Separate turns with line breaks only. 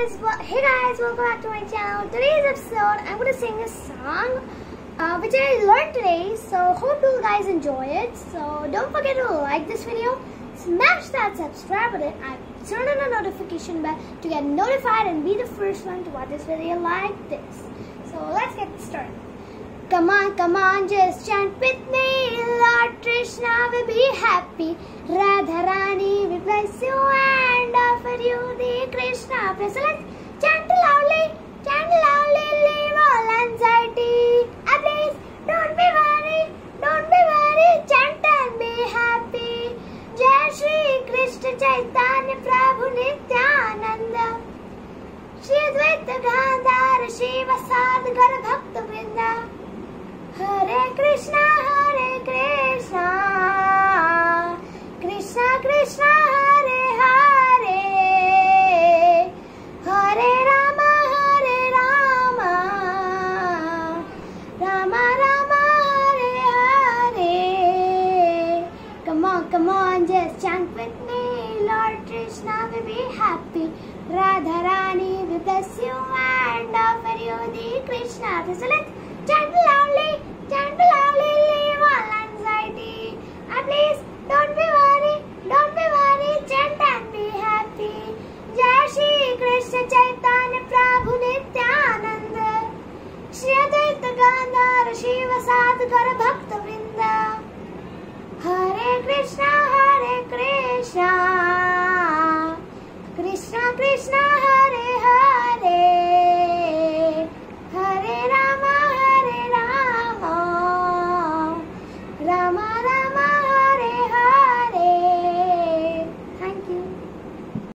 Hey guys, welcome back to my channel. Today's episode, I'm going to sing a song which I learned today. So hope you guys enjoy it. So don't forget to like this video, smash that subscribe button, and turn on the notification bell to get notified and be the first one to watch this video like this. So let's get started. Come on, just chant with me. Lord Krishna will be happy. Radharani will bless you and offer you the Krishna praise. So let's chant loudly, leave all anxiety. And please, don't be worried, chant and be happy. Jai Shri Krishna Chaitanya Prabhu Nityananda. Shri Advaita Gandhara Shiva Sadhgara Bhakta Vrinda. Hare Krishna, Krishna Krishna, Hare Hare, Hare Rama, Rama Rama, Hare Hare. Come on, just chant with me. Lord Krishna will be happy. Radharani will bless you and offer you the Krishna. So let's chant loudly, leave all anxiety. And please, don't be worried, chant and be happy. Jai Shri Krishna Chaitanya Prabhu Nityananda. Shri Advaita Gandhara Shiva Sadhgara Bhakta Vrinda. Hare Krishna,